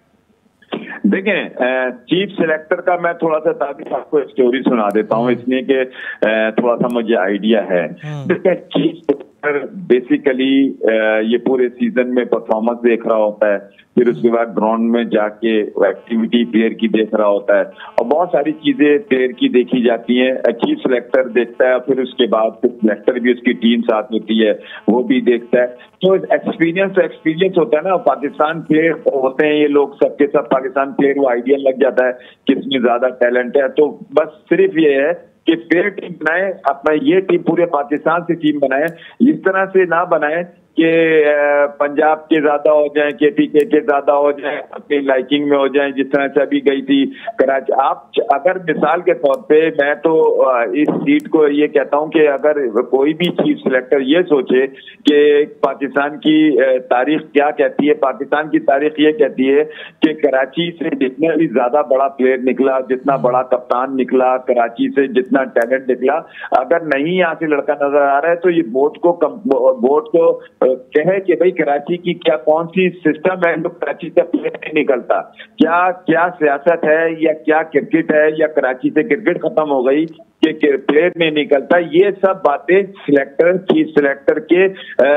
देखें, चीफ सिलेक्टर का मैं थोड़ा सा ताकि आपको स्टोरी सुना देता हूँ, इसलिए कि थोड़ा सा मुझे आइडिया है। देखें, चीफ सिलेक्टर बेसिकली ये पूरे सीजन में परफॉर्मेंस देख रहा होता है, फिर उसके बाद ग्राउंड में जाके एक्टिविटी प्लेयर की देख रहा होता है, और बहुत सारी चीजें प्लेयर की देखी जाती हैं। चीफ सिलेक्टर देखता है, फिर उसके बाद सिलेक्टर भी उसकी टीम साथ होती है, वो भी देखता है। तो एक्सपीरियंस तो एक्सपीरियंस होता है ना। पाकिस्तान प्लेयर होते हैं ये लोग, सबके सब पाकिस्तान प्लेयर, वो आइडिया लग जाता है किसमें ज्यादा टैलेंट है। तो बस सिर्फ ये है कि फेयर टीम बनाए, अपना ये टीम पूरे पाकिस्तान से टीम बनाए, इस तरह से ना बनाए कि पंजाब के ज्यादा हो जाए, केपीके के ज्यादा हो जाए, अपनी लाइकिंग में हो जाए, जिस तरह से अभी गई थी कराची। आप अगर मिसाल के तौर पे, मैं तो इस सीट को ये कहता हूं कि अगर कोई भी चीफ सिलेक्टर ये सोचे कि पाकिस्तान की तारीख क्या कहती है, पाकिस्तान की तारीख ये कहती है कि कराची से जितना भी ज्यादा बड़ा प्लेयर निकला, जितना बड़ा कप्तान निकला, कराची से जितना टैलेंट निकला, अगर नहीं यहाँ से लड़का नजर आ रहा है तो ये बोर्ड को बोर्ड को कहे कि भाई कराची की क्या कौन सी सिस्टम है जो कराची से प्लेयर नहीं निकलता, क्या क्या सियासत है या क्या क्रिकेट है, या कराची से क्रिकेट खत्म हो गई कि प्लेयर नहीं निकलता। ये सब बातें सिलेक्टर, चीफ सिलेक्टर के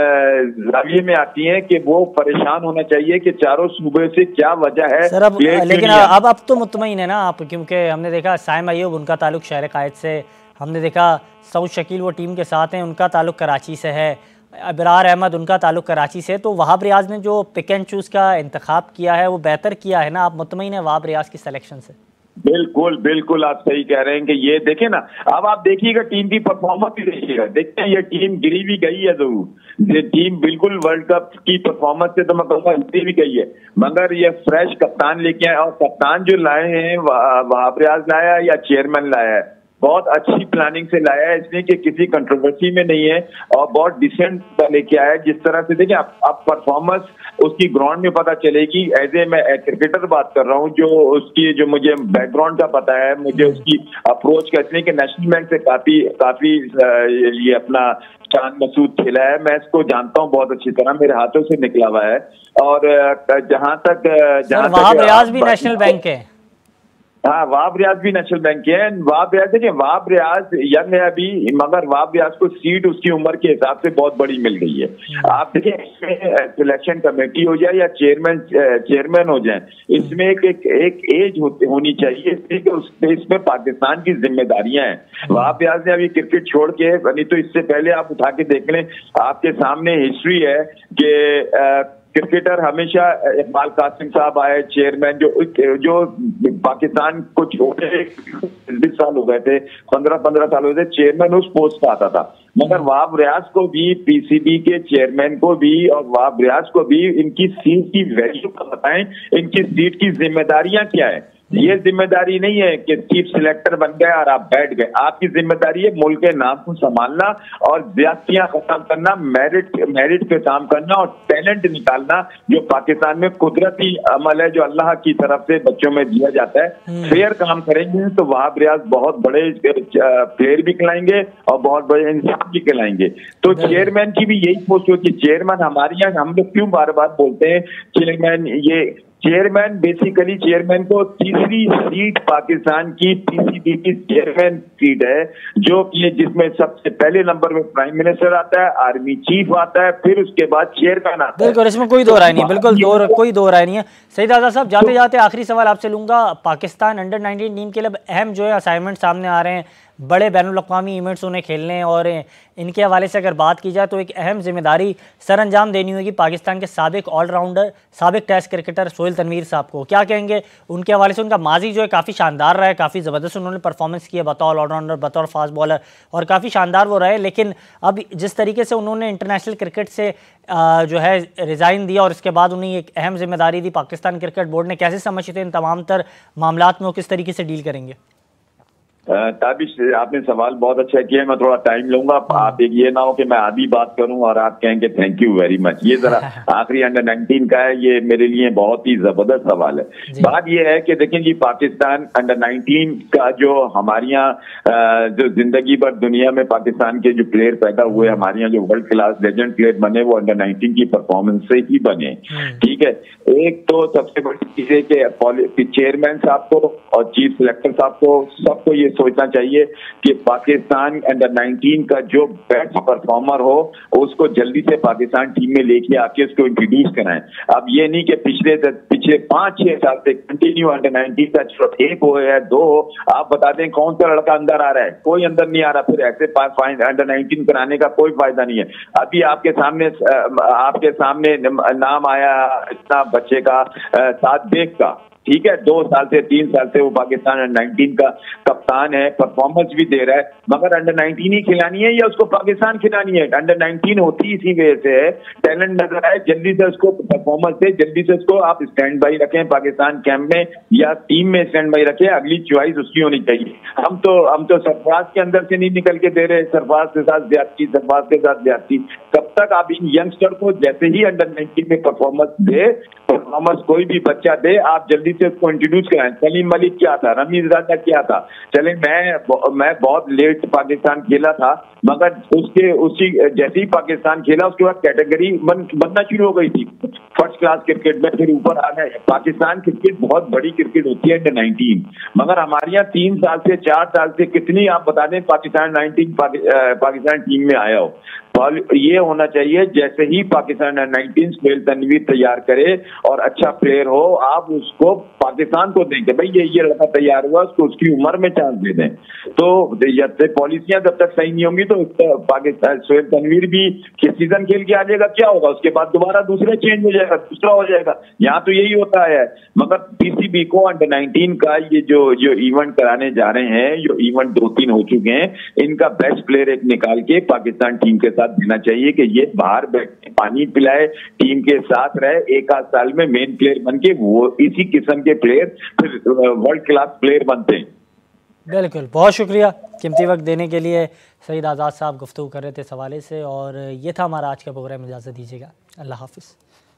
जाविये में आती हैं कि वो परेशान होना चाहिए कि चारों सूबे से क्या वजह है। सर अब लेकिन अब अब तो मुतमईन है ना आप, क्योंकि हमने देखा साइम अयूब, उनका ताल्लुक शहर कायद से, हमने देखा सऊद शकील वो टीम के साथ हैं, उनका ताल्लुक कराची से है, अबरार अहमद उनका ताल्लुक कराची से। तो वहाब रियाज ने जो पिक एंड चूज का इंतखाब किया है वो बेहतर किया है ना, आप मुतमईन है वहाब रियाज की सिलेक्शन से? बिल्कुल बिल्कुल आप सही कह रहे हैं कि ये देखें ना, अब आप देखिएगा टीम की परफॉर्मेंस भी देखिएगा, देखते हैं ये टीम गिरी भी गई है जरूर, ये टीम बिल्कुल वर्ल्ड कप की परफॉर्मेंस से तो मैं कहूँगा गिरी भी गई है, मगर ये फ्रेश कप्तान लेके आए, और कप्तान जो लाए हैं वहाब रियाज लाया या चेयरमैन लाया है, बहुत अच्छी प्लानिंग से लाया है इसने कि किसी कंट्रोवर्सी में नहीं है, और बहुत डिसेंट लेके आया है। जिस तरह से देखिए आप परफॉर्मेंस उसकी ग्राउंड में पता चलेगी। एज ए मैं क्रिकेटर बात कर रहा हूँ, जो उसकी जो मुझे बैकग्राउंड का पता है, मुझे उसकी अप्रोच का, इसलिए कि नेशनल बैंक से काफी काफी ये अपना चांद मसूद खेला है, मैं इसको जानता हूँ बहुत अच्छी तरह, मेरे हाथों से निकला हुआ है। और जहां तक जहां वहाब रियाज भी नेशनल बैंक है, हाँ वहाब रियाज भी नेशनल बैंक के हैं। वहाब रियाज देखिए, वहाब रियाज यंग है अभी, मगर वहाब रियाज को सीट उसकी उम्र के हिसाब से बहुत बड़ी मिल गई है। आप देखिए, इसमें सिलेक्शन कमेटी हो जाए या चेयरमैन चेयरमैन हो जाए, इसमें एक एक, एक एज होनी चाहिए, इसमें पाकिस्तान की जिम्मेदारियां हैं। वहाब रियाज ने अभी क्रिकेट छोड़ के, नहीं तो इससे पहले आप उठा के देख लें, आपके सामने हिस्ट्री है कि क्रिकेटर हमेशा इकबाल कासिम साहब आए चेयरमैन, जो जो पाकिस्तान को छोटे बीस साल हो गए थे, पंद्रह पंद्रह साल हो गए थे, चेयरमैन उस पोस्ट पर आता था। मगर वहाब रियाज को भी, पीसीबी के चेयरमैन को भी और वहाब रियाज को भी इनकी सीट की वैल्यू का बताएं, इनकी सीट की जिम्मेदारियां क्या है। ये जिम्मेदारी नहीं है कि चीफ सिलेक्टर बन गए और आप बैठ गए, आपकी जिम्मेदारी है मुल्क के नाम को संभालना और ज्यादतियां खत्म करना, मेरिट मेरिट पे काम करना और टैलेंट निकालना, जो पाकिस्तान में कुदरती अमल है जो अल्लाह की तरफ से बच्चों में दिया जाता है। फेयर काम करेंगे तो वहाब रियाज बहुत बड़े प्लेयर भी खिलाएंगे और बहुत बड़े इंसान भी खिलाएंगे। तो चेयरमैन की भी यही सोच हो कि चेयरमैन हमारे यहाँ, हम लोग क्यों बार बार बोलते हैं चेयरमैन, ये चेयरमैन बेसिकली चेयरमैन को तीसरी सीट पाकिस्तान की पीसीबी की चेयरमैन सीट है, जो कि जिसमें सबसे पहले नंबर में प्राइम मिनिस्टर आता है, आर्मी चीफ आता है, फिर उसके बाद चेयरमैन आता है। बिल्कुल, इसमें कोई दो राय नहीं, बिल्कुल दो कोई दो राय नहीं है। सईद आज़ाद साहब, जाते जाते आखिरी सवाल आपसे लूंगा, पाकिस्तान अंडर नाइनटीन टीम के लिए अहम जो है असाइनमेंट सामने आ रहे हैं, बड़े बैनुल-अक़वामी इवेंट्स उन्हें खेलने, और इनके हवाले से अगर बात की जाए तो एक अहम जिम्मेदारी सर अंजाम देनी होगी पाकिस्तान के साबिक ऑलराउंडर, साबिक टेस्ट क्रिकेटर सोहेल तनवीर साहब को। क्या कहेंगे उनके हवाले से? उनका माजी जो है काफ़ी शानदार रहा है, काफ़ी ज़बरदस्त उन्होंने परफॉर्मेंस की है बतौर ऑलराउंडर, बतौर फास्ट बॉलर, और काफ़ी शानदार वो रहे। लेकिन अब जिस तरीके से उन्होंने इंटरनेशनल क्रिकेट से जो है रिज़ाइन दिया और इसके बाद उन्हें एक अहम जिम्मेदारी दी पाकिस्तान क्रिकेट बोर्ड ने, कैसे समझते हैं इन तमाम तर मामलात में वो किस तरीके से डील करेंगे? ताबिश, आपने सवाल बहुत अच्छा किया। मैं थोड़ा टाइम लूंगा, आप एक ये ना हो कि मैं आधी बात करूं और आप कहेंगे थैंक यू वेरी मच। ये जरा आखिरी अंडर नाइनटीन का है, ये मेरे लिए बहुत ही जबरदस्त सवाल है। बात ये है कि देखें जी, पाकिस्तान अंडर नाइनटीन का जो हमारे यहाँ जो जिंदगी भर दुनिया में पाकिस्तान के जो प्लेयर पैदा हुए, हमारे यहाँ जो वर्ल्ड क्लास लेजेंड प्लेयर बने, वो अंडर नाइनटीन की परफॉर्मेंस से ही बने। ठीक है, एक तो सबसे बड़ी चीज है कि चेयरमैन साहब को और चीफ सिलेक्टर साहब को सबको ये सोचना चाहिए कि पाकिस्तान अंडर नाइनटीन का जो बेस्ट परफॉर्मर हो उसको जल्दी से पाकिस्तान टीम में लेके आके उसको इंट्रोड्यूस कराएं। अब ये नहीं कि पिछले पिछले पांच छह साल से कंटिन्यू अंडर नाइनटीन का सिर्फ एक हो या दो हो, आप बता दें कौन सा लड़का अंदर आ रहा है? कोई अंदर नहीं आ रहा। फिर ऐसे अंडर नाइनटीन कराने का कोई फायदा नहीं है। अभी आपके सामने आपके सामने नाम आया इतना बच्चे का सात बेग का, ठीक है, दो साल से तीन साल से वो पाकिस्तान अंडर नाइनटीन का कप्तान है, परफॉर्मेंस भी दे रहा है, मगर अंडर नाइनटीन ही खिलानी है या उसको पाकिस्तान खिलानी है? अंडर नाइनटीन होती इसी वजह से है, टैलेंट नजर आए, जल्दी से उसको परफॉर्मेंस दे, जल्दी से उसको आप स्टैंड बाई रखें पाकिस्तान कैंप में या टीम में स्टैंड बाई रखें। अगली चॉइस उसकी होनी चाहिए। हम तो हम तो सरफराज के अंदर से नहीं निकल के दे रहे, सरफराज के साथ ज्यादती, सरफराज के साथ ज्यादती। कब तक आप इन यंगस्टर को जैसे ही अंडर नाइनटीन में परफॉर्मेंस दे, परफॉर्मेंस कोई भी बच्चा दे, आप जल्दी से उसको इंट्रोड्यूस कराएं। सलीम मलिक क्या था, रमीज राजा क्या था, चले मैं मैं बहुत लेट पाकिस्तान खेला था, मगर उसके उसी जैसे ही पाकिस्तान खेला उसके बाद कैटेगरी बन, बनना शुरू हो गई थी फर्स्ट क्लास क्रिकेट में, फिर ऊपर आ गए। पाकिस्तान क्रिकेट बहुत बड़ी क्रिकेट होती है अंडर नाइनटीन, मगर हमारे यहाँ तीन साल से चार साल से कितनी आप बता दें पाकिस्तान नाइनटीन पाकि, पाकिस्तान टीम में आया हो। ये होना चाहिए जैसे ही पाकिस्तान नाइनटीन सुहेल तनवीर तैयार करे और अच्छा प्लेयर हो, आप उसको पाकिस्तान को देंगे भाई ये ये लड़का तैयार हुआ, उसको उसकी उम्र में चांस दे दें। तो पॉलिसियां जब तक सही नहीं होंगी तो पाकिस्तान सुहेल तनवीर भी सीजन खेल के आ जाएगा, क्या होगा उसके बाद दोबारा दूसरे चेंज हो जाएगा, दूसरा हो जाएगा। यहाँ तो यही होता है। मगर पीसीबी को अंडर नाइनटीन का ये जो जो इवेंट कराने जा रहे हैं, जो इवेंट दो तीन हो चुके हैं, इनका बेस्ट प्लेयर एक निकाल के पाकिस्तान टीम के साथ देना चाहिए कि ये बाहर बैठ पानी पिलाए, टीम के साथ रहे, एक आध साल में मेन प्लेयर बन के वो इसी किस्म के प्लेयर फिर वर्ल्ड क्लास प्लेयर बनते हैं। बिल्कुल, बहुत शुक्रिया कीमती वक्त देने के लिए। सईद आज़ाद साहब गुफ्तगू कर रहे थे इस हवाले से, और ये था हमारा आज का प्रोग्राम। इजाज़त दीजिएगा, अल्लाह हाफिज़।